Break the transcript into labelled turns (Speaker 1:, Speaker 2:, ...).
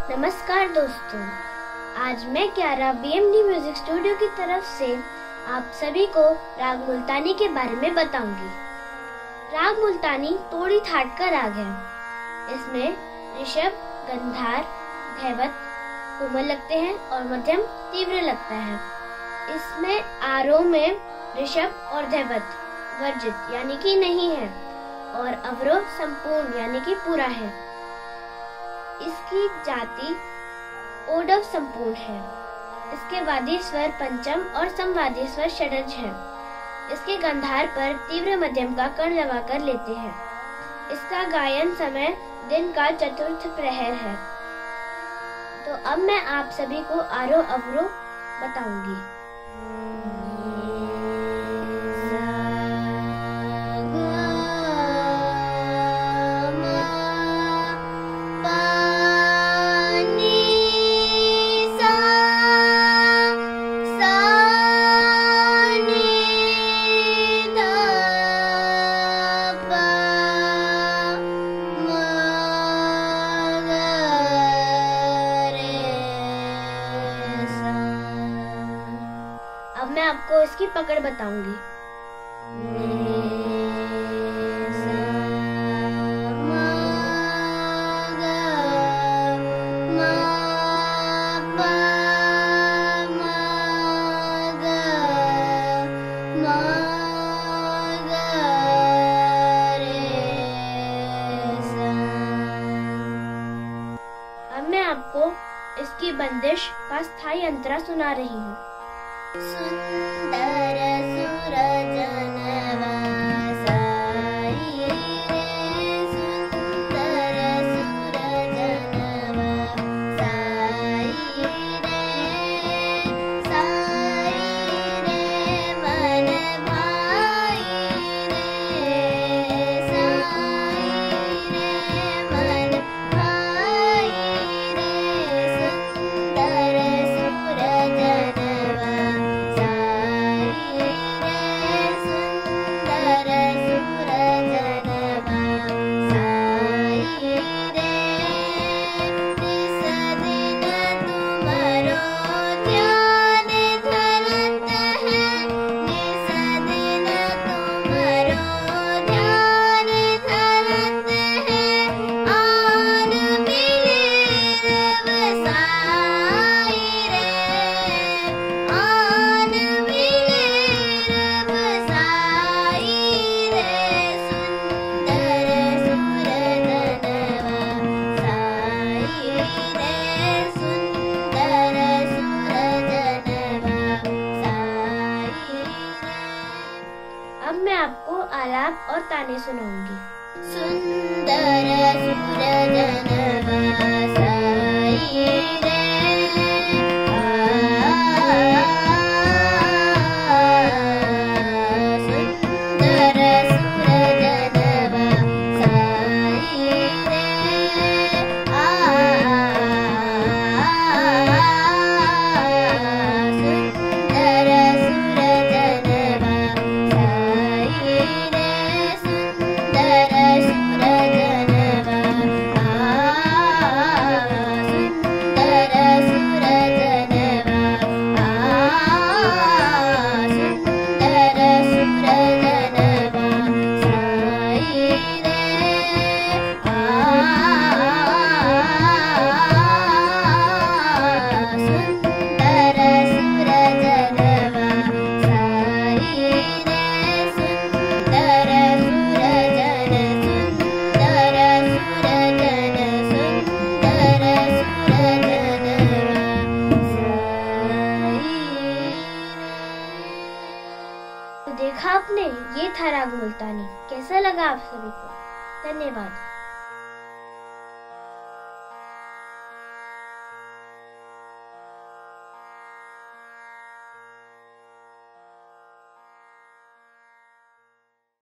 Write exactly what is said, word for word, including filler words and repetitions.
Speaker 1: नमस्कार दोस्तों, आज मैं क्यारा B M D music studio की तरफ से आप सभी को राग मुल्तानी के बारे में बताऊंगी। राग मुल्तानी तोड़ी थाट का राग है। इसमें ऋषभ, गंधार, धैवत कोमल लगते हैं और मध्यम तीव्र लगता है। इसमें आरोह में ऋषभ और धैवत वर्जित यानी कि नहीं है और अवरोह संपूर्ण यानी कि पूरा है। इसकी जाति ओडव संपूर्ण है। इसके वादी स्वर पंचम और समवादी स्वर षडज है। इसके गंधार पर तीव्र मध्यम का कण लगाकर लेते हैं। इसका गायन समय दिन का चतुर्थ प्रहर है। तो अब मैं आप सभी को आरोह अवरोह बताऊंगी। अब मैं आपको इसकी पकड़ बताऊंगी। अब मैं आपको इसकी बंदिश का स्थायी अंतरा सुना रही हूँ। सुंदर सुरजनवा साई रे, सुंदर सुरजनवा साई रे, साई रे मन भाई रे, साई रे मन भाई रे, सुंदर सुरजनवा अब मैं आपको आलाप और ताने सुनाऊंगी। सुंदर सुरजनवा साई रे, सुंदर सुरजनवा साई रे, सुंदर देखा आपने, ये था राग मुल्तानी। कैसा लगा आप सभी को? धन्यवाद।